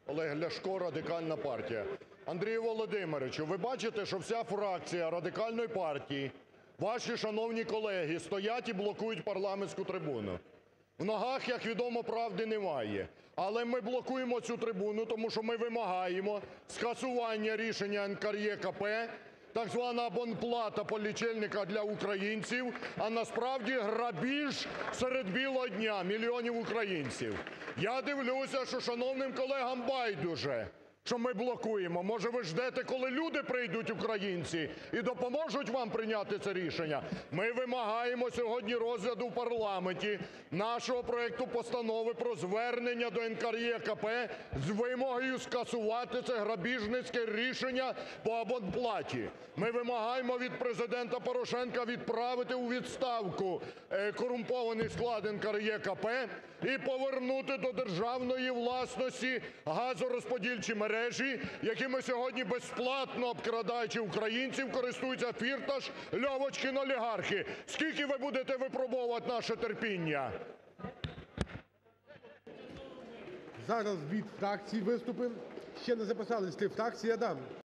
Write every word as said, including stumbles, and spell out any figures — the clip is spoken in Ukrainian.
Олег Ляшко, Радикальна партія. Андрію Володимировичу, ви бачите, що вся фракція Радикальної партії, ваші шановні колеги стоять і блокують парламентську трибуну. В ногах, як відомо, правди немає. Але ми блокуємо цю трибуну, тому що ми вимагаємо скасування рішення НКРЕКП, так звана абонплата по лічильниках для українців, а насправді грабіж серед білого дня мільйонів українців. Я дивлюся, що шановним колегам байдуже, що ми блокуємо. Може, ви ждете, коли люди прийдуть, українці, і допоможуть вам прийняти це рішення? Ми вимагаємо сьогодні розгляду в парламенті нашого проекту постанови про звернення до НКРЕКП з вимогою скасувати це грабіжницьке рішення по абонплаті. Ми вимагаємо від Президента Порошенка відправити у відставку корумпований склад НКРЕКП і повернути до державної власності газорозподільчі мережі, якими сьогодні безплатно, обкрадаючи українців, користуються Фірташ, Льовочкін, олігархи. Скільки ви будете випробовувати наше терпіння? Зараз від фракцій виступи. Ще не записались три фракції, я дам.